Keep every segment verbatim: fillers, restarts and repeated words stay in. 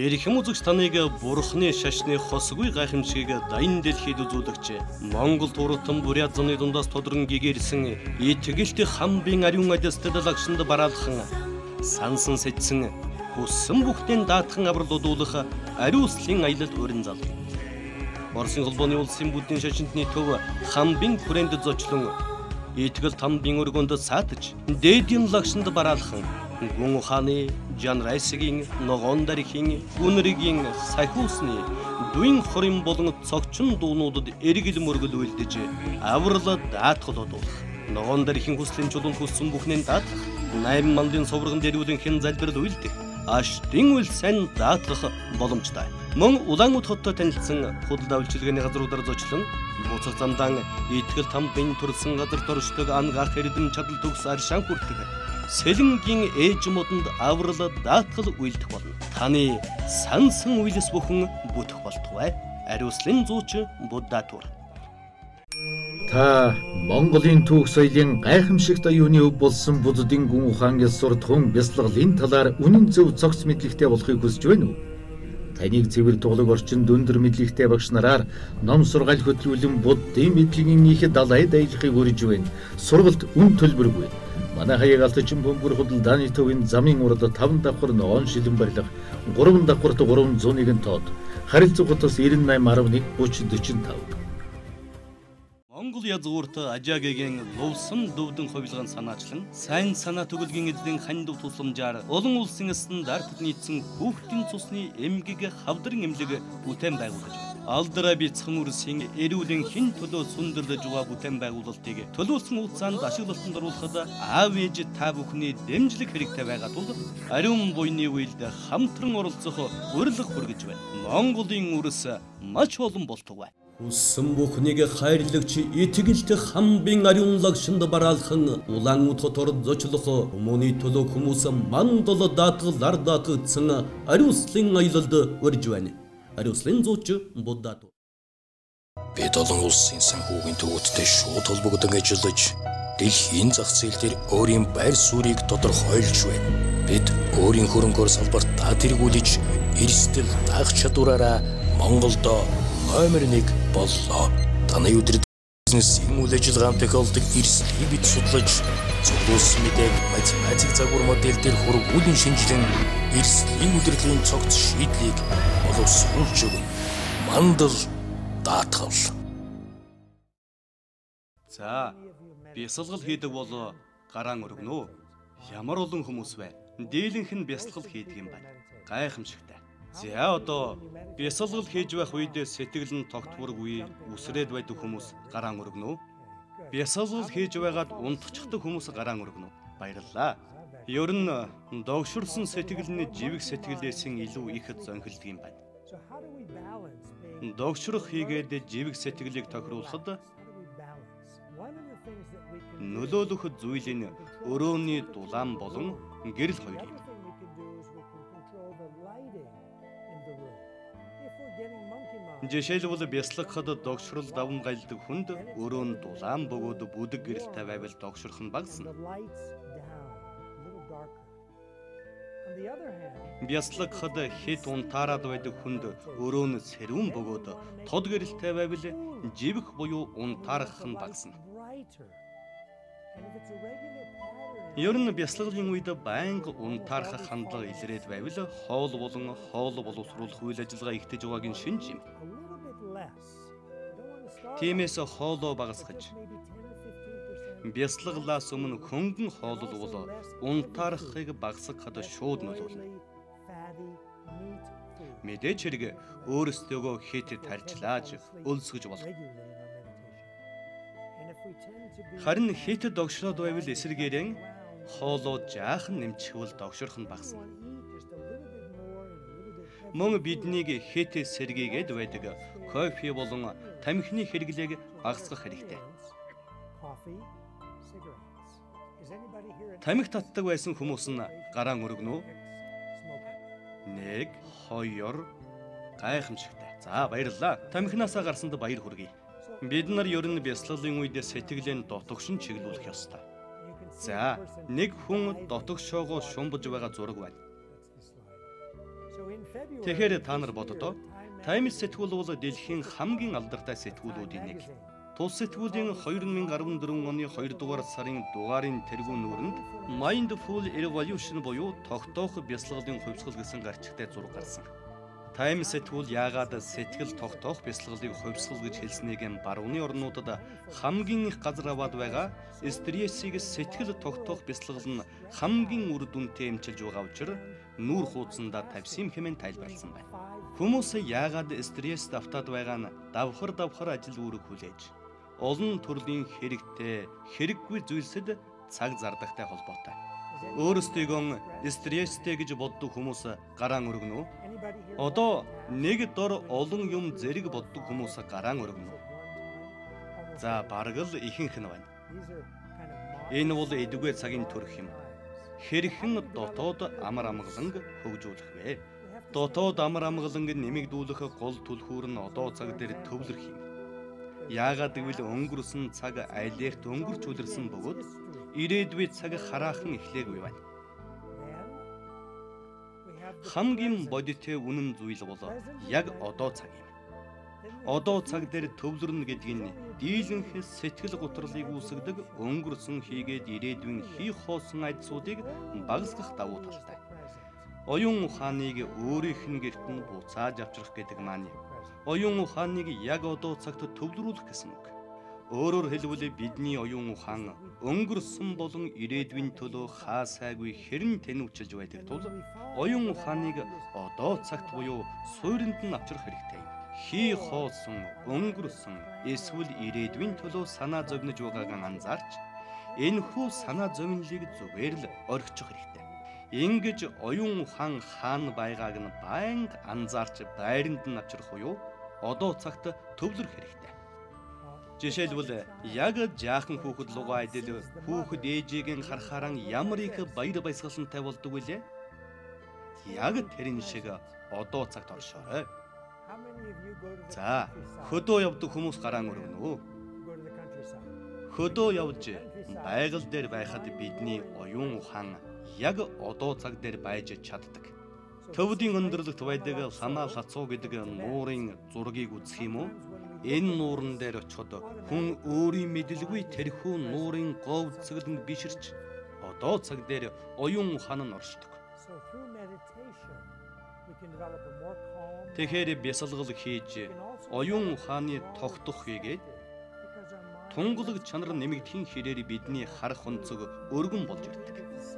Эрхэм үзэгч таныг бурхны шашны хосгүй гайхамшиг дайн дэлхийд үзүүлэгч Монгол туртан бурят зуны дундаас тодрон гэгэрсэн итгэлт хамбын ариун адистад лагшинд бараалхан сансан сэдсэн хүссэн бүхтэн даатхан аврал удуулах ариуслын аялал өрн зал. Оросын холбооны улсын бүдийн шашинтны төв хамбын хүрээнд зочлон итгэл тамбын өргөнд саатж дээдийн лагшинд бараалхан гүн ухааны жанрайсгийн ногоон дархийн үнэргийн сахиусны дуин хорин болон цогчин дуунуудад эргэл мөргөл үйлдэж аврал даатгал одуулах ногоон дархийн хүслийн чулуун хүссэн бүхнээ даатгах найм мандын совргон дэрүүлэн хэн залбирал үйлдэх аштын үйл сайн даатгах боломжтой. Мөн Улаанбаатар хоттой танилцсан худалдаа үйлчилгээний газруудаар зочлон буцах замдаа итгэл тамбын төрсэн газар дорчдог ангаах эрдэм чадал төгс аршаан хүртэх сэлэнгийн ээж модонд аврал даатгал үйлдэх болно. Таны сансан үйлс бүхэн бүтэх болтугай. Ариуслын зууч Буддатур. Та Монголын түүх соёлын гайхамшигт аюуны өв болсон буддын гүн ухаан ёсор тун бясалгалын талаар үнэн зөв цогц мэдлэгтэй болохыг хүсэж байна уу? Таныг цэвэр туглаг орчинд өндөр мэдлэгтэй багш нараар ном сургаал хөтлүүлэн буддын мэдлэгийн их далай дайлахыг урьж байна. Сургалт үн төлбөргүй. Манай хаяг алтчин бөмбөр худалдааны төвийн замын урд таван давхар ногоон шилэн барилга, гурван давхарт гурван зууныг тоод, харилцаг хотоос девяносто восемь один тридцать45. Монгол язгуурт ажаагийн лувсан дөвдөн хувилган санаачлан сайн санаа төгөлгийн эзэн хандив тусламжаар олон улсын стандартад нийцсэн хүүхдийн цусны эмгэг хавдрын эмнэлэг бүтээн байгуулж байна. Алдара бяцхан үрсийн эрүүлийн хин төлөө сүндэрлэж байгаа бүтээн байгуулалтыг төлөвлөсөн хугацаанд ашиглалтанд оруулахад аав ээж та бүхний дэмжлэг хэрэгтэй байгаа тул ариун буйны үйлд хамтран оролцох урилга хүргэж байна. Монголын үрс маш олон болтугай. Хүссэн бүхнийг хайрлагч итгэлт хамбын ариун лагшинд бараалхан Улаанбаатар хотод зочлох хүмүүний төлөө хүмүүс мандал даатгалаар даатгдсан ариуслын аялалд урьж байна. Ариуслын зууч Буддатур. Бид олон улсын санхүүгийн төвөдтэй шууд холбогдсон ажиллаж дэлхийн зах зээл дээр өөрийн байр суурийг тодорхойлж байна. Бид өөрийн хөрөнгөөр салбартаа тэргүүлж эрсдэл даах чадвараараа Монголд номер нэг боллоо. Таны өдрөд бизнесийн үйл ажиллагаанд тохиолдог эрсдлийг бид судлаж, зөвлөсөн мэдээг математик загвар модель дээр хургуулын шинжилэн эрсдлийн удирдлагын цогц шийдлийг боловсруулж өгнө. Мандал даатгал. За, бясалгал хийдэг бол гараан өргөнөө. Ямар олон хүмүүс вэ? Дийлэнх нь бясалгал хийдэг юм байна. Гайхамшигтай. За одоо бясалгал хийж байх үед сэтгэл нь тогтворгүй үсрээд байдаг хүмүүс гараан өргөнөө. Бясалгал хийж байгаад унтчихдаг хүмүүс гараан өргөнөө. Баярлалаа. Ер нь догширсан сэтгэл нь живэг сэтгэлээсээ илүү их зөнхөлдөг юм байна. Догшрох хийгээд живэг сэтгэлийг тохируулахад нөлөөлөх зүйл нь өрөөний дулаан болон гэрэл хоёр юм. Жишээлбэл бясалгахад догшрол даван гайлдаг хүнд өрөө нь дулаан бөгөөд бүдэг гэрэлтэй байвал догшрох нь багасна. Бясалгахад хэд унтаарад байдаг хүнд өрөө нь сэрүүн бөгөөд тод гэрэлтэй байвал живэх буюу унтаарах нь багасна. Ер нь бясалгалын үед байнга унтаарах хандлага илрээд байвал хоол болон хоол боловсруулах үйл ажиллагаа ихтэж байгаагийн шинж юм. Тиймээс хоолоо багасгаж бясалгалаас өмнө хөнгөн хооллол унтаарахыг багасгахад шууд нөлөөлнө. Мэдээж хэрэг өөрсдөө хэд тарьчлааж өлсгөж болох. Харин хэд догшроод байвал эсэргээрэн хоолоо жаахан нэмчихвэл догшрох нь багасна. Мөн биднийг хэд сэргийгээд байдаг кофе болон тамхины хэрэглээг багасгах хэрэгтэй. Тамхи татдаг байсан хүмүүс нь гараан өргөнөө. Нэг, хоёр, гайхамшигтай. За баярлалаа. Тамхинасаа гарсанд баяр хүргэе. Бид нар ер нь бясалгалын үед сэтгэлээ дотогшин чиглүүлэх ёстой. За, нэг хүн дотогшоогоо шумбаж байгаа зураг байна. Тэгэхээр та нар боддоо Times сэтгүүл бол дэлхийн хамгийн алдартай сэтгүүлүүдийн нэг. Тус сэтгүүлийн две тысячи арван дөрвөн оны хоёр дугаар сарын дугаарын тэргүүн нүрэнд Mindful Evolution буюу тогтоох бясалгалын хувьсгал гэсэн гарчигтай зураг гарсан. Times сэтгүүл яагаад сэтгэл тогтоох бясалгалыг хувьсгал гэж хэлснийг барууны орнуудад хамгийн их газар аваад байгаа стрессийг сэтгэл тогтоох бясалгал нь хамгийн үр дүнтэй эмчилж байгаа учраас нүүр хуудсандаа тавьсан хэмээн тайлбарласан байна. Хүмүүс яагаад стресст автаад байгаа нь давхар давхар ажил үүрэг хүлээж олон төрлийн хэрэгтэй, хэрэггүй зүйлсэд цаг зардагтай холбоотой. Өөрсдийгөө стресстэй гэж боддог хүмүүс гараан өргөнө үү? Одоо нэг дор олон юм зэрэг боддог хүмүүс гараан өргөнө үү? За бараг л ихэнх нь байна. Энэ бол эдүгэ цагийн төрх юм. Хэрхэн дотоод амар амгаланг хөгжүүлэх вэ? Дотоод амар амгаланг нэмэгдүүлэх гол түлхүүр нь одоо цаг дээр төвлөрөх юм. Яагаад гэвэл өнгөрсөн цаг айлерт өнгөрч үлэрсэн бөгөөд ирээдүйн цаг хараахан эхлээгүй байна. Хамгийн бодиттой үнэн зүйл бол яг одоо цаг юм. Одоо цаг дээр төвлөрнө гэдэг нь дийлэнх сэтгэл гутралыг үүсгэдэг өнгөрсөн хийгээд ирээдүйн хий хоосон айдсуудыг багасгах давуу талтай. Оюун ухааныг өөрийнх нь гэрт нь буцааж авчрах гэдэг маань оюун ухааныг яг одоо цагт төвлөрүүлэх гэсэн үг. Өөрөөр хэлбэл бидний оюун ухаан өнгөрсөн болон ирээдүйн төлөө хаа сайгүй хэрн тэнүүчилж байдаг тул оюун ухааныг одоо цагт буюу суйранд нь авчрах хэрэгтэй юм. Хий хоосон, өнгөрсөн эсвэл ирээдүйн төлөө санаа зовниж байгааг анзаарч энэхүү санаа зовнилыг зүгээр л орхичих хэрэгтэй. Ингэж оюун ухаан хаана байгааг нь байнга анзаарч байранд нь авчрах буюу одоо цагт төвлөрөх хэрэгтэй. Жишээлбэл яг жаахан хүүхэд лугаа идэл хүүхэд ээжийг нь харахаараа ямар их баяр баясгалантай болдог вүлээ? Яг тэрэн шиг одоо цагт оршоорой. За, хөдөө явдаг хүмүүс гараан өргөнө үү? Хөдөө явж байгаль дээр байхад бидний оюун ухаан яг одоо цаг дээр байж чаддаг. Төвдийн өндөрлөгт байдаг санаа лацуу гэдэг нуурын зургийг үзэх юм уу? Энэ нууран дээр очиход хүн өөрийн мэдлгүй тэрхүү нуурын говь цэглэн биширч одоо цаг дээр оюун ухаан нь оршдог. Тэгэхээр бясалгал хийж оюун ухааны тогтох хийгээд тунгалаг чанар нэмэгдэхин хэрээр бидний харах өнцөг өргөн болж ирдэг.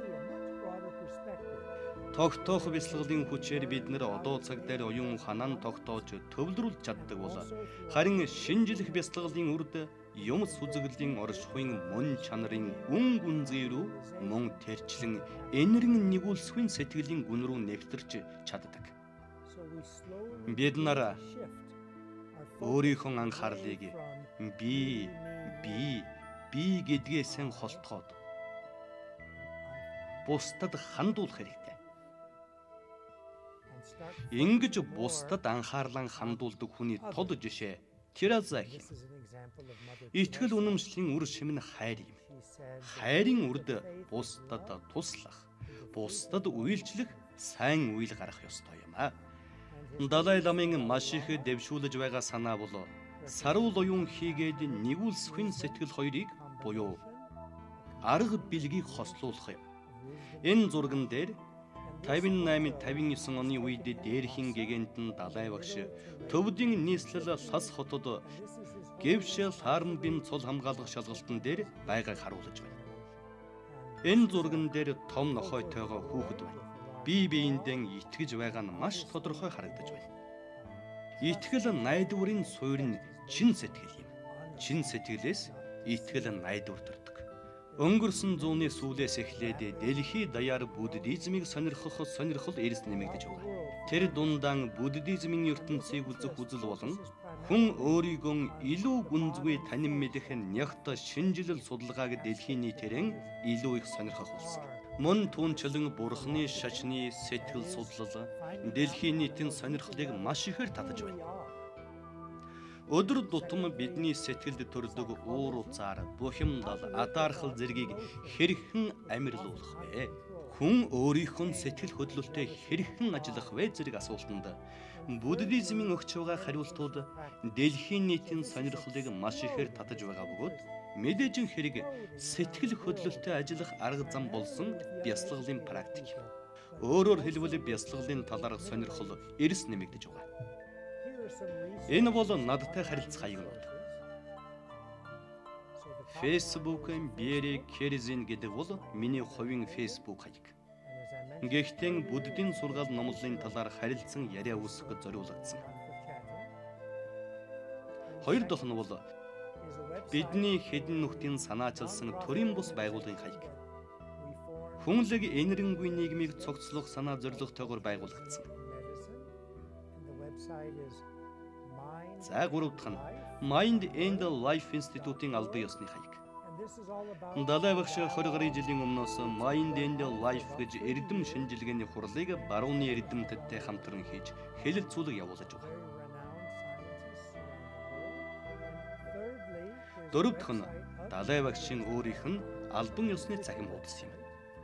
Тогтоох бясалгалын хүчээр бид нэр одоо цаг дээр оюун ухаанаа тогтоож төвлөрүүлж чаддаг бол харин шинжлэх бясалгалын үрд юм сүзэглийн оршихуйн мөн чанарын гүн гүнзгий рүү мөн тэрчлэн энэргэн нэгүүлсхийн сэтгэлийн гүн рүү нэвтэрч чаддаг. Бид нар өөрийнхөө анхаарлыг би би би гэдгээс холтгоод бусдад хандуулах хэрэгтэй. Ингэж бусдад анхаарлаа хандуулдаг хүний тод жишээ Тераза. Итгэл үнэмшлийн үр шим нь хайр юм. Хайрын үрд бусдад туслах, бусдад үйлчлэх, сайн үйл гарах ёстой юм а. Далай ламын маш их дэвшүүлж байгаа санаа бол саруул оюун хийгээд нэгүүлсхийн сэтгэл хоёрыг буюу арга билгийг хослуулах юм. Энэ зурган дээр тавин восемь тавин девять оны үед дээрхийн гэгэнтэн далай багш төвдийн нийслэл Лас хотод Гэвшэл Харнбин цол хамгаалах шалгалтын дээр байгааг харуулж байна. Энэ зурган дээр том нохойтойгоо хүүхэд байна. Бие биендээ итгэж байгаа нь маш тодорхой харагдаж байна. Итгэл найдварын суурь нь чин сэтгэл юм. Чин сэтгэлээс итгэл найдвар төрдөг. Өнгөрсөн зууны сүүлээс эхлээд дэлхий даяар буддизмыг сонирхох сонирхол эрс нэмэгдэж байгаа. Тэр дундаа буддизмын ертөнцийг үзэх үзэл болон хүн өөрийгөө илүү гүнзгий танин мэдэх нягт шинжилэл судалгааг дэлхийн нийтээрэн илүү их сонирхох болсон. Мөн түнчлэн бурхны шашны сэтгэл судлал дэлхийн нийтийн сонирхлыг маш ихээр татаж байна. Өдөр тутам бидний сэтгэлд төрдөг уур уцаар, бухимдал, атаархал зэргийг хэрхэн амирлуулах вэ? Хүн өөрийнх нь сэтгэл хөдлөлтөд хэрхэн ажиллах вэ зэрэг асуултанд буддизмын өгч байгаа хариултууд дэлхийн нийтийн сонирхлыг маш ихээр татаж байгаа бөгөөд мэдээж хэрэг сэтгэл хөдлөлтөд ажиллах арга зам болсон бясалгалын практик. Өөрөөр хэлбэл бясалгалын талаар сонирхол эрс нэмэгдэж байгаа. Энэ бол надтай харилцах хаягнууд. Facebook-ын Бери Керзин гэдэг бол миний хувийн Facebook хаяг. Гэхдээ буддийн сургаал номлолын талаар харилцан яриа үүсгэж зориулагдсан. Хоёр дахь нь бол бидний хэдэн нүхтийн санаачилсан төрийн бус байгууллагын хаяг. Хүнлэг энэрэнгүй нийгмийг цогцлох санаа зорилготойгоор байгуулагдсан. За гурав дахь нь Mind and Life Institute-ийн албан ёсны хаяг. Далай багш двадцать гаруй жилийн өмнөөс Mind and Life гэж эрдэм шинжилгээний хурлыг барууны эрдэмтдтэй хамтран хийж хэлэлцүүлэг явуулж байгаа. Дөрөв дахь нь далай багшийн өөрийнх нь албан ёсны цахим хуудас юм.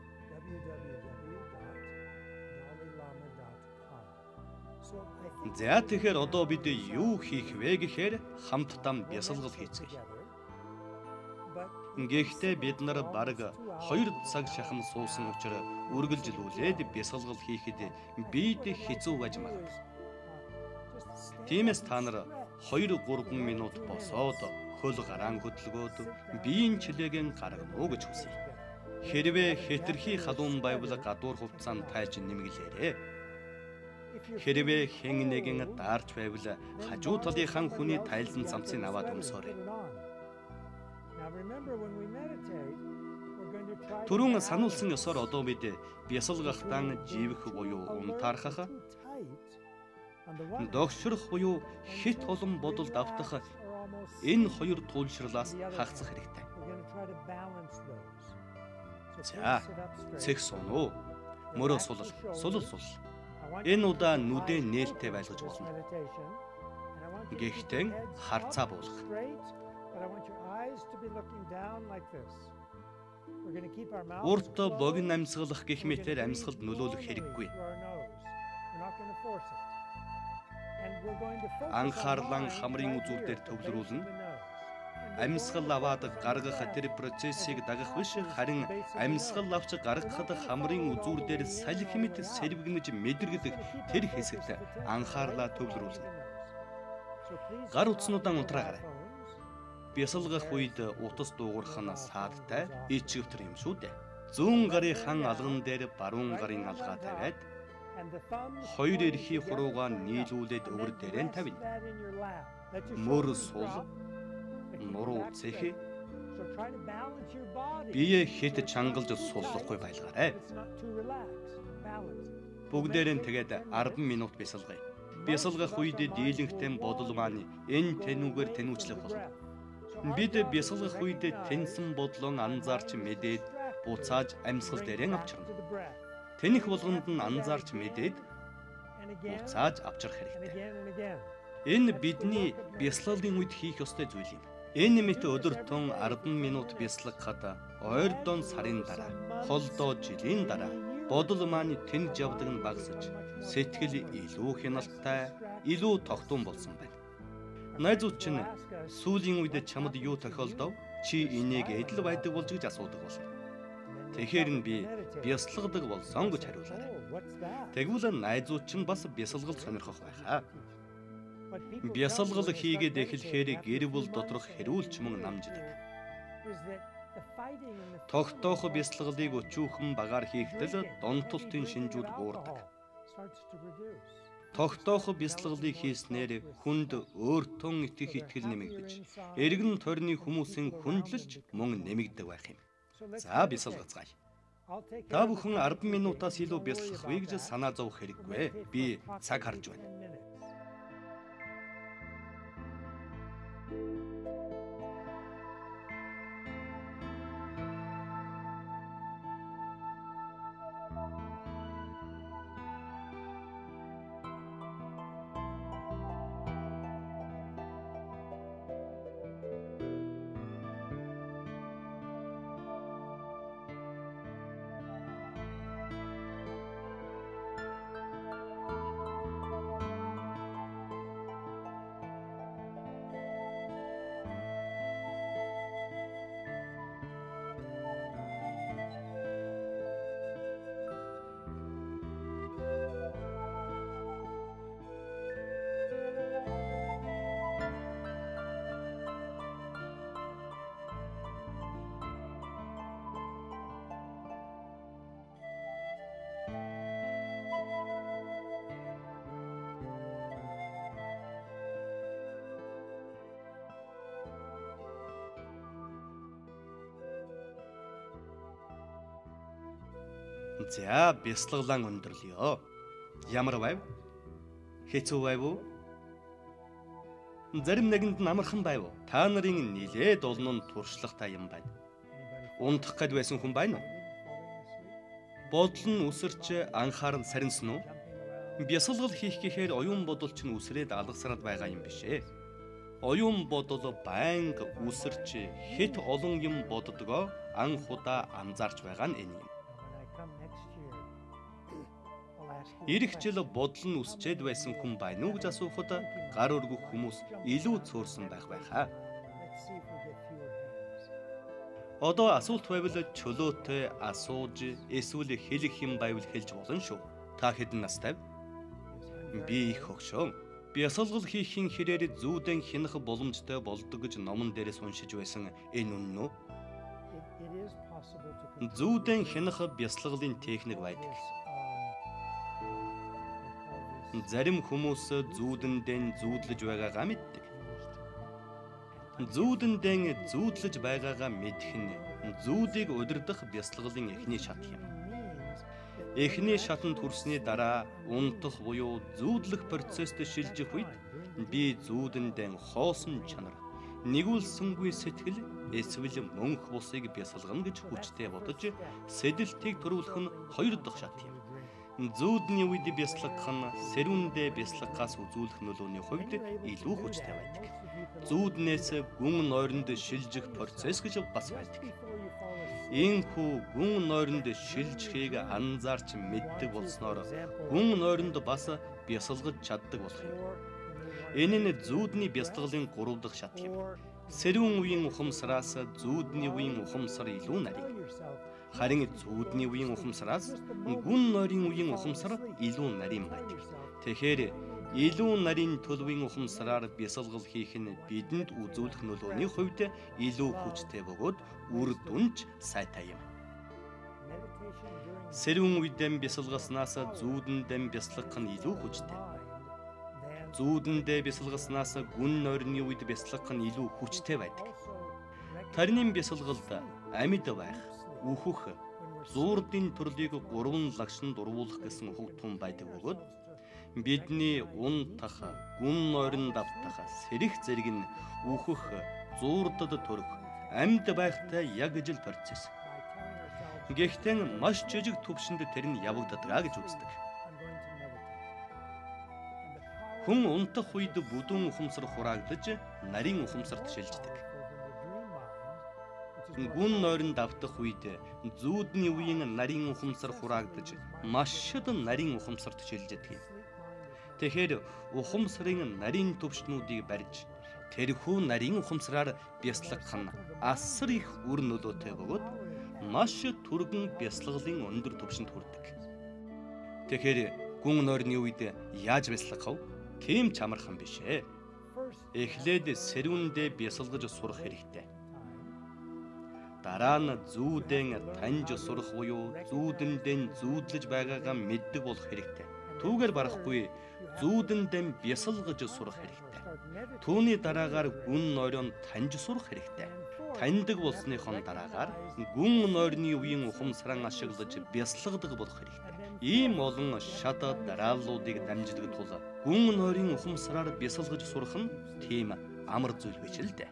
За тэгэхээр одоо бид юу хийх вэ гэхээр хамтдаа бясалгал хийцгээе. Гэхдээ бид нар бараг хоёр цаг шахам суусан учраас үргэлжлүүлээд бясалгал хийхэд бид хэцүү байж магадгүй. Тиймээс та нар хоёр гурван минут босоод хөл гараан хөдөлгөөд биеийн чилээгэн гаргана уу гэж хүсье. Хэрвээ хэтэрхий халуун байвал гадуур хувцаанд тайлж нэмгэлээрэй. Хэрвээ хэн нэгэн даарч байвал хажуу талынхан хүний тайлсан цамцыг аваад өмсөөрэй. Түрүүн сануулсан ёсоор одоо бид бясалгахтан живэх буюу унтаархах, догшрох буюу хит олон бодолд автах энэ хоёр туулшрлаас хагасах хэрэгтэй. За, цэг сунуу, мөрөө сулал, сулал сул. Энэ удаа нүдээ нээлттэй байлгаж болно. Гэхдээ харцаа буулгах. Урт богино амьсгалах гэх мэтээр амьсгалд нөлөөлөх хэрэггүй. Анхаарлан хамрын үзүүрээр төвлөрүүлнэ. Амьсгал аваад гаргах тэр процессыг дагах биш, харин амьсгал авч гаргахад хамрын үзүүр дээр салхи мэт сэрвгэнэж мэдрэгдэх тэр хэсэгт анхаарлаа төвлөрүүлнэ. Гар утснуудаа унтраагаарай. Бясалгах үед утас дуугарх нь саадтай, ичгэвтер юм шүү дээ. Зүүн гарын хан алган дээр баруун гарын алгаа тавиад хоёр эрхий хуруугаа нийлүүлээд өвөр дээрээ тавина. Мөр сул, нуруу цэхи, бие хэд чангалж суллахгүй байлгаарай. Бүгдээрээ тэгээд арван минут бясалгая. Бясалгах үед дийлэнхтэй бодол маань энэ тэнүүгээр тэнүүчлэх болно. Бид бясалгах үед тэнсэн бодлон анзаарч мэдээд буцааж амьсгал дээрээ авчирна. Тэнх болгонд нь анзаарч мэдээд буцааж авчрах хэрэгтэй. Энэ бидний бясалгалын үед хийх ёстой зүйл юм. Энэ мэт өдөртөн арван минут бясалгахад ойрдон сарын дараа, холдоо жилийн дараа бодол маань тэнж явдаг нь багасж, сэтгэл илүү хяналттай, илүү тогтун болсон байна. Найзууд чинь сүүлийн үед чамд юу тохиолдов? Чи энийг эдэл байдаг болж гэж асуудаг болно. Тэгэхээр нь би бясалгадаг болсон гэж хариулаарай. Тэгвэл найзууд чинь бас бясалгал сонирхох байхаа. Бясалгал хийгээд эхлэхээр гэр бүл доторх хэрүүлч мөн намждаг. Тогтоох бясалгалыг өчүүхэн багаар хийхдээ донтолтын шинжүүд буурдаг. Тогтоох бясалгалыг хийснээр хүнд өөртөө итгэх итгэл нэмэгдэж, эргэн тойрны хүмүүсийн хүндлэлж мөн нэмэгдэг байх юм. За бясалгацгаая. Та бүхэн арван минутаас илүү бясалгах вэ гэж санаа зовох хэрэггүй. Би цаг харж байна. За бясалгалан өндөрлөё. Ямар байв? Хэцүү байв уу? Зарим нэгэнд нь амархан байв уу? Та нарын нилээд олон нь туршлагатай юм байна. Унтах гээд байсан хүн байна уу? Бодол нь үсэрч анхаарал сарнсан уу? Бясалгал хийх гэхээр оюун бодол чинь үсрээд алгасраад байгаа юм биш ээ. Оюун бодол байнга үсэрч хэд олон юм боддгоо анх удаа анзаарч байгаа нь энэ юм. Ирэх жил бодол нь үсчээд байсан хүн байна уу гэж асуухад гар өргөх хүмүүс илүү цөөрсөн байх байхаа. Одоо асуулт байвал чөлөөтэй асууж эсвэл хэлэх юм байвал хэлж болно шүү. Та хэдэн настай вэ? Би их хөгшөөн. Бясалгал хийхин хэрээр зүүдэн хянах боломжтой болдог гэж номон дээрээс уншиж байсан энэ үнэн үү? Зүүдэн хянах бясалгалын техник байдаг. Зарим хүмүүс зүүдэндээ зүүдлэж байгаагаа мэддэг. Зүүдэндээ зүүдлэж байгаагаа мэдэх нь зүүдийг удирдах бясалгалын эхний шат юм. Эхний шатанд хүрсний дараа унтах буюу зүүдлэх процесст шилжих үед би зүүдэндээ хоосон чанар, нэгүүлсэнгүй сэтгэл, эсвэл мөнх бусыг бясалгана гэж хүчтэй бодож сэдэлтийг төрүүлэх нь хоёр дахь шат юм. Зүүдний үед бясалгах нь сэрүүндээ бясалгахаас үзүүлэх нөлөөний хувьд илүү хүчтэй байдаг. Зүүднээс гүн нойронд шилжих процесс гэж бас байдаг. Иймхүү гүн нойронд шилжихийг анзаарч мэддэг болсноор гүн нойронд бас бясалгаж чаддаг болох юм. Энэ нь зүүдний бясалгалын гурав дахь шат юм. Сэрүүн үеийн ухамсараас зүүдний үеийн ухамсар илүү нарийг. Харин зүүдний үеийн ухамсараас гүн нойрын үеийн ухамсар илүү нарийн байдаг. Тэгэхээр илүү нарийн төлөвийн ухамсараар бясалгал хийх нь бидэнд үзүүлэх нөлөөний хувьд илүү хүчтэй бөгөөд үр дүнч сайтай юм. Сэрүүн үедээ бясалгаснаас зүүдэндээ бясалгах нь илүү хүчтэй. Зүүдэндээ бясалгаснаас гүн нойрны үед бясалгах нь илүү хүчтэй байдаг. Тарины бясалгалд амьд байх, үхэх, зуурдын төрлийг гурван лагшин дурвуулах гэсэн хөв тун байдаг бөгөөд бидний унтах, гүн нойрон давтах, сэрэх зэрэг нь үхэх, зуурдад төрөх, амьд байхтай яг ижил процесс. Гэхдээ маш жижиг түвшинд тэр нь явагддаг гэж үздэг. Хүн унтах үед бүдүүн ухамсар хураагдаж, нарийн ухамсарт шилждэг. Гүн нойрон давтах үед зүүдний үеийн нарийн ухамсар хураагдаж, машид нарийн ухамсарт шилждэг юм. Тэгэхээр ухамсарын нарийн төвшнүүдийг барьж, тэрхүү нарийн ухамсараар бясалгах нь асар их үр нөлөөтэй бөгөөд маш түргэн бясалгалын өндөр түвшинд хүрдэг. Тэгэхээр гүн нойрны үед яаж бясалгах вэ? Тийм ч амархан биш ээ. Эхлээд сэрүүндээ бясалгаж сурах хэрэгтэй. Дараа нь зүүдэн таньж сурах буюу зүүдэндээ зүүдлэж байгаагаа мэддэг болох хэрэгтэй. Түүгээр барахгүй зүүдэндээ бясалгаж сурах хэрэгтэй. Түүний дараагаар гүн нойрон таньж сурах хэрэгтэй. Таньдаг болсныхон дараагаар гүн нойрны үеийн ухамсараа ашиглаж бясалгадаг болох хэрэгтэй. Ийм олон шат дарааллуудыг дамждаг тул гүн нойрын ухамсараар бясалгаж сурах нь тийм амар зүйл биш л дээ.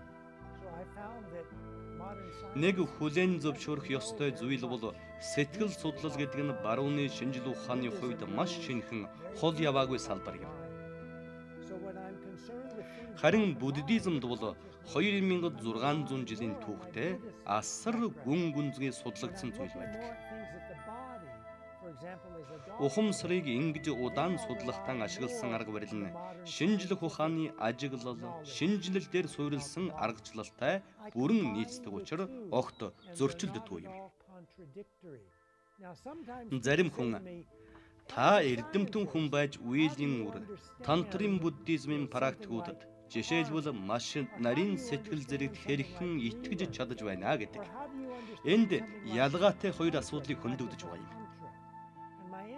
Нэг хүлээн зөвшөөрөх ёстой зүйл бол сэтгэл судлал гэдэг нь барууны шинжлэх ухааны хувьд маш шинэхэн хол яваагүй салбар юм. Харин буддизмд бол хоёр мянган зургаан зуун жилийн түүхтэй асар гүн гүнзгий судлагдсан зүйл байдаг. Ухамсарыг ингэж удаан судлахтан ашигласан арга барил нь шинжлэх ухааны ажиглал, шинжилэл дээр суурилсан аргачлалтай бүрэн нийцдэг учраас огт зөрчилддөггүй юм. Зарим хүн та эрдэмтэн хүн байж үеийн үр тантрын буддизмын практикуудад жишээлбэл маш нарийн сэтгэл зэрэгт хэрхэн итгэж чадаж байна гэдэг. Энд ялгаатай хоёр асуудлыг хөндөгдөж байгаа юм.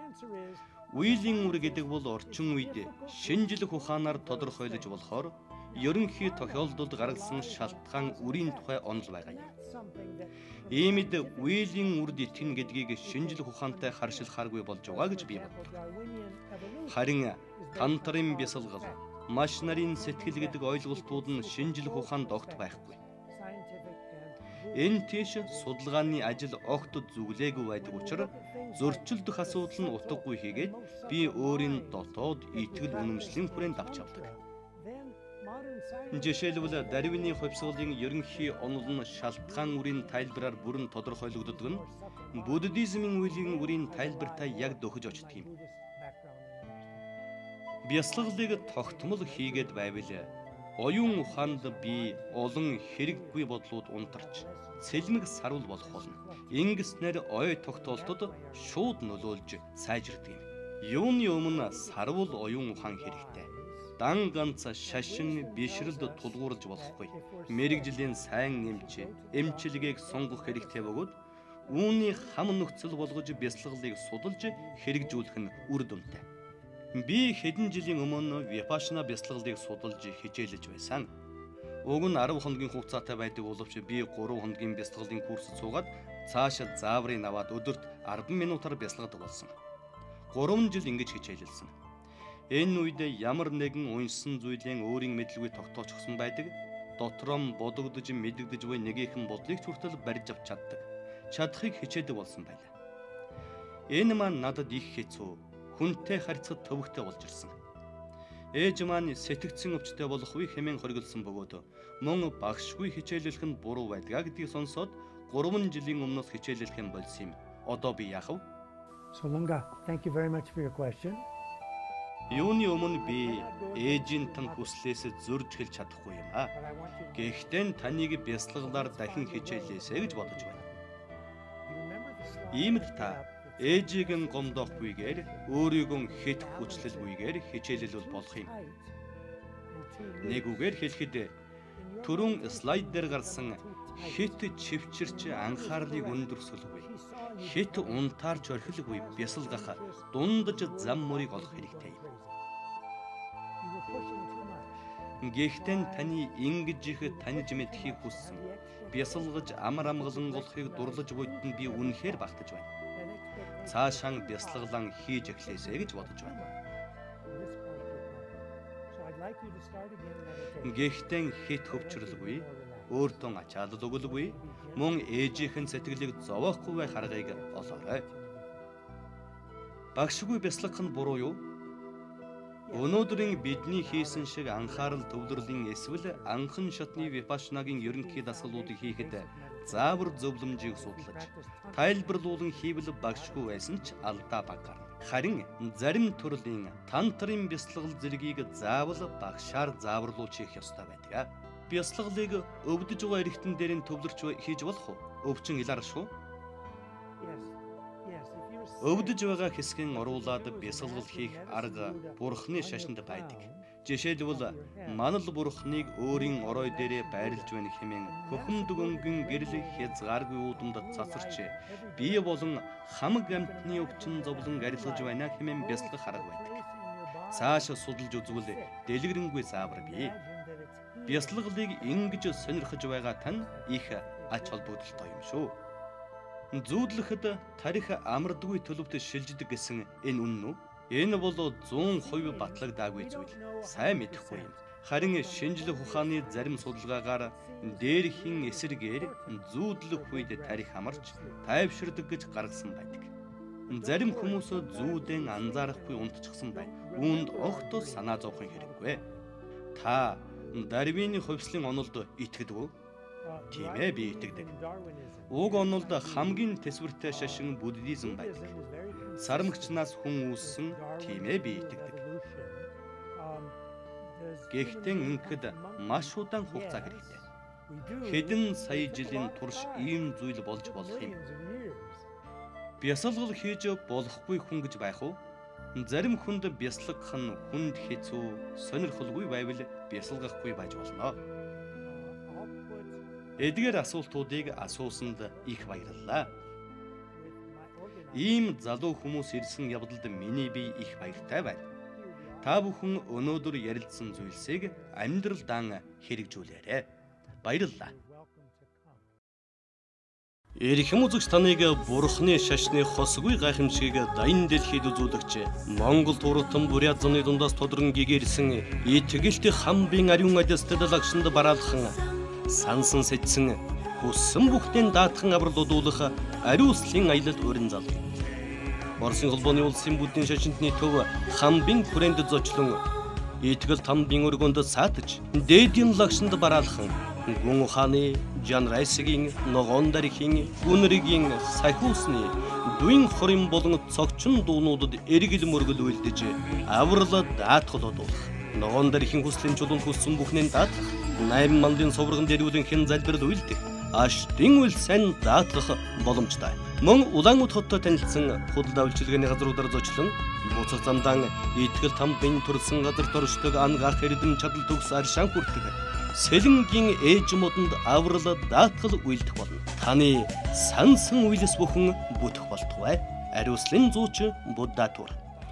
Үеийн үр гэдэг бол орчин үед шинжлэх ухаанаар тодорхойлож болохоор ерөнхий тохиолдолд гаргасан шалтгаан үрийн тухай онол байгаа юм. Иймд үеийн үрд итгэн гэдгийг шинжлэх ухаантай харшилхааргүй болж байгаа гэж би боддог. Харин тантарын бясалгал, маш нарийн сэтгэл гэдэг ойлголтууд нь шинжлэх ухаанд огт байхгүй. Энэ тийш судалгааны ажил огт зүглээгүй байдаг учраас зөрчилдөх асуудал нь утгагүй хийгээд би өөрийн дотоод итгэл үнэмшлийн хүрээнд авч явдаг. Жишээлбэл Дарвины хувьсгалын ерөнхий онол нь шалтгаан үрийн тайлбараар бүрэн тодорхойлогддог нь буддизмын үеийн үрийн тайлбартай яг дөхөж очдог юм. Бясалгалыг тогтмол хийгээд байвал оюун ухаанд би олон хэрэггүй бодлууд унтарч цэлмэг сарвал болох болно. Ингэснээр ой тогтоолтод шууд нөлөөлж сайжирдаг юм. Юуны өмнө сарвал оюун ухаан хэрэгтэй. Дан ганц шашин бишрэлд тулгуурлаж болохгүй. Мэргэжлийн сайн эмч, эмчилгээг сонгох хэрэгтэй бөгөөд үүний хам нөхцөл болгож бясалгалыг судалж хэрэгжүүлэх нь үр дүнтэй. Би хэдэн жилийн өмнө випашна бясалгалыг судалж хичээлж байсан. Уг нь арав хоногийн хугацаатай байдаг боловч би гурван хоногийн бясалгалын курсд суугаад цаашаа зааврыг аваад өдөрт арван минутаар бясалгадаг болсон. гурван жил ингэж хичээлэлсэн. Энэ үед ямар нэгэн уншсан зүйлийн өөрийн мэдлгүй тогтоочсон байдаг. Дотроо бодогдож мэдэгдэж буй нэгийнхэн бодлыг хүртэл барьж авч чаддаг. Чадахыг хичээдэг болсон байлаа. Энэ маань надад их хэцүү, хүнтэй харьцаад төвөгтэй болж ирсэн. Ээж маань сэтгцэн өвчтэй болох үе хэмээн хориглосон бөгөөд мөн багшгүй хичээллэх нь буруу байдгаа гэдгийг сонсоод гурван жилийн өмнөөс хичээллэх юм болсон юм. Одоо би яах вэ? So Lunga, thank you very much for your question. Юуны өмнө би ээжийн тань хүслээс зөрж хэлж чадахгүй юм аа. Гэхдээ таныг бясалгалаар дахин хичээлээсэй гэж бодож байна. Иймд та ээжийг нь гомдоохгүйгээр өөрийгөө хэд хүчлэлгүйгээр хичээлэлвэл болох юм. Нэг үгээр хэлэхэд түрүүн слайд дээр гарсан хит чивчирч анхаарлыг өндөрсөлгүй, хит унтаарч орхилгүй бясалгах дундаж зам мөрийг олох хэрэгтэй юм. Гэхдээ таны ингэж их таньж мэдхийг хүссэн, бясалгаж амар амгалан болохыг дурлаж буйд нь би үнэхээр багтаж байна. Цаашаа бясалгалан хийж эхлэсэй гэж бодож байна. Гэхдээ хит хөвчрөлгүй, өөртөө ачаалал өгөлгүй, мөн ээжийнхэн сэтгэлийг зовоохгүй байх аргыг олоорой. Багшгүй бясалгах нь буруу юу? Өнөөдрийн бидний хийсэн шиг анхаарал төвлөрлийн эсвэл анхан шатны випашнагийн ерөнхий дасгалуудыг хийхэд заавар зөвлөмжийг судлаж, тайлбарлуулан хийвэл багшгүй байсан ч алдаа баг гарна. Харин зарим төрлийн тантрын бясалгал зэргийг заавал багшаар зааварлуулж хийх ёстой байдаг. Бясалгалыг өвдөж байгаа эрэгтэн дээрийн төвлөрч хийж болох уу? Өвчин илаар шүү. Өвдөж байгаа хэсгийн оруулаад бясалгал хийх арга бурхны шашинд байдаг. Жишээлбэл манал бурхныг өөрийн орой дээрээ байрлаж байна хэмээн хөхөмдөг өнгөн гэрэл хязгааргүй уудамд цацарч бие болон хамаг амьтны өвчин зовлон арилгаж байна хэмээн бясалгах арга байдаг. Цааш судалж үзвэл дэлгэрэнгүй заавар бий. Бясалгалыг ингэж сонирхож байгаа тань их ач холбогдолтой юм шүү. Зүүдлэхэд тарих амардгүй төлөвт шилждэг гэсэн энэ үнэн үү? Энэ бол зуун хувь батлагдаагүй зүйл. Сайн мэдэхгүй юм. Харин шинжлэх ухааны зарим судалгаагаар дээрхийн эсрэгээр зүүдлэх үед тарих амарч тайвширдаг гэж гаргасан байдаг. Зарим хүмүүс зүүдэн анзаарахгүй унтчихсан байна. Үүнд огт санаа зовхон хэрэггүй. Та Дарвины хувьслын онолд итгэдэг үү? Тийм ээ, би итгэдэг. Уг онолд хамгийн тэсвэртэй шашин буддизм байдаг. Сармагчнаас хүн үүссэн, тийм ээ, би итгэдэг. Гэхдээ ингэхэд маш удаан хугацаа хэрэгтэй. Хэдэн сая жилийн турш ийм зүйл болж болох юм. Бясалгал хийж болохгүй хүн гэж байх уу? Зарим хүнд бясалгах нь хүнд хэцүү, сонирхолгүй байвал бясалгахгүй байж болно. Эдгээр асуултуудыг асуусанд их баярлалаа. Ийм залуу хүмүүс ирсэн явдалд миний бие их баяртай байна. Та бүхэн өнөөдөр ярилцсан зүйлсийг амьдралдаа хэрэгжүүлээрэй. Баярлалаа. Эрхэм үзэгч таныг Бурхны шашны хосгүй гайхамшиг дайн дэлхийд үзүүлэгч Монгол туртан бурят зуны дундаас тодрон гэгэрсэн итгэлт хамбын ариун адэстад лагшинд бараалхан сансан сэжсэн хүссэн бүхтэн даатхан аврал удуулах ариуслын аялал өрн зал. Орсын холбооны улсын бүдгийн шашинтны төв хамбын хүрээнд зочлон итгэл тамбын өргөнд саатаж дээдийн лагшинд бараалхан гүн ухааны Жан Райсгийн ногоон дархийн гүнригийн сахиусны дуин хорин болон цогчин дуунуудад эргэл мөргөл үйлдэж аврал даатгалуудуулах ногоон дархийн хүслийн чулуунд хүссэн бүхнээ даатгах найм мандын совргон дэрүүлэн хэн залбирал үйлдэх аштын үл сайн даатгах боломжтой. Мөн Улаанбаатар хотод танилцсан худалдаа үйлчилгээний газруудаар зочлон буцах замдаа итгэл тамбын төрсэн газар торшдог ангаах эрдэм чадал төгс аршаан хүртэг Сэлэнгийн ээж модонд аврал даатгал үйлдэх болно. Таны сансан үйлс бүхэн бүтэх болтугай. Ариуслын зууч Буддатур.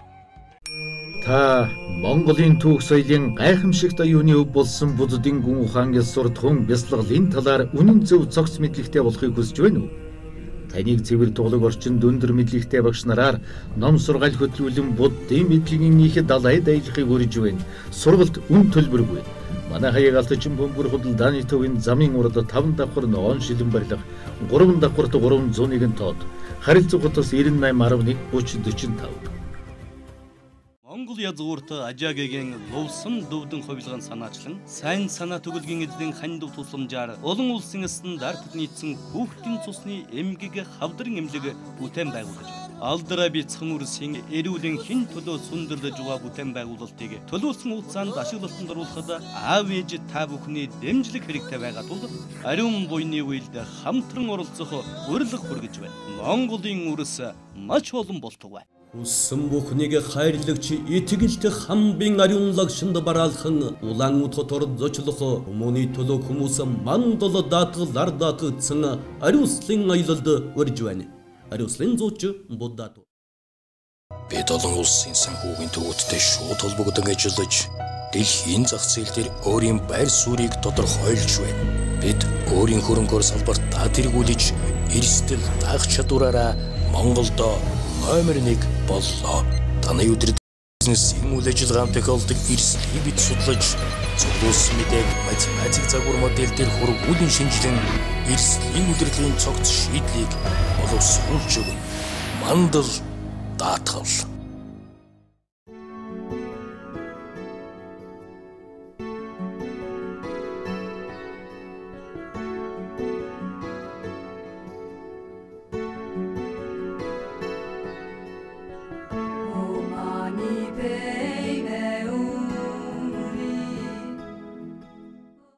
Та Монголын түүх соёлын гайхамшигт аюуны өв болсон буддын гүн ухаан ёсоор тун бясалгалын талаар үнэн зөв цогц мэдлэгтэй болохыг хүсэж байна уу? Таныг цэвэр туглаг орчинд өндөр мэдлэгтэй багш нараар ном сургаал хөтлүүлэн буддын мэдлэгийн их далай дайлахыг урьж байна. Сургалт үн төлбөргүй. Манай хаяг алтчин бөмбөр худалдааны төвийн замын урд таван давхар ногоон шилэн барилга, гурван давхарт гурван зуун нэгэн тоод, харилцах утас девяносто восемь арван нэг гуч сорок пять. Монгол язгуурт ажаагийн лувсан дөвдөн хувилгаан санаачлан сайн санаа төгөлгийн эзэн хандив тусламжаар олон улсын стандартад нийцсэн хүүхдийн цусны эмгэг хавдрын эмнэлэг бүтээн байгуулж байна. Алдара бяцхан үрсийн эрүүлэн хин төлөө сүндэрлэж байгаа бүтээн байгуулалтыг төлөвлөсөн хугацаанд ашиглалтанд оруулахад аав ээж та бүхний дэмжлэг хэрэгтэй байгаа тул ариун буйны үйлд хамтран оролцох урилга хүргэж байна. Монголын үрс маш олон болтугай. Хүссэн бүхнийг хайрлагч итгэлт хамбын ариун лагшинд бараалхан Улаанбаатар зочлох хүмүүний төлөө хүмүүс мандал даатгалаар даатгдсан ариуслын аялалд урьж байна. Ариуслын зууч Буддатур. Бид олон улсын санхүүгийн төвөдтэй шууд холбогдсон ажиллаж дэлхийн зах зээл дээр өөрийн байр суурийг тодорхойлж байна. Бид өөрийн хөрөнгөөр салбартаа тэргүүлж эрсдэл даах чадвараараа Монголдо номер нэг боллоо. Таны өдрөд бизнесийн үйл ажиллагаанд тохиолдог эрсдлийг бид судлаж, зөвлөсөн мэдээг математик загвар модель дээр хургуулын шинжилэн эрсдлийн удирдлагын цогц шийдлийг боловсруулж өгнө. Мандал даатгал.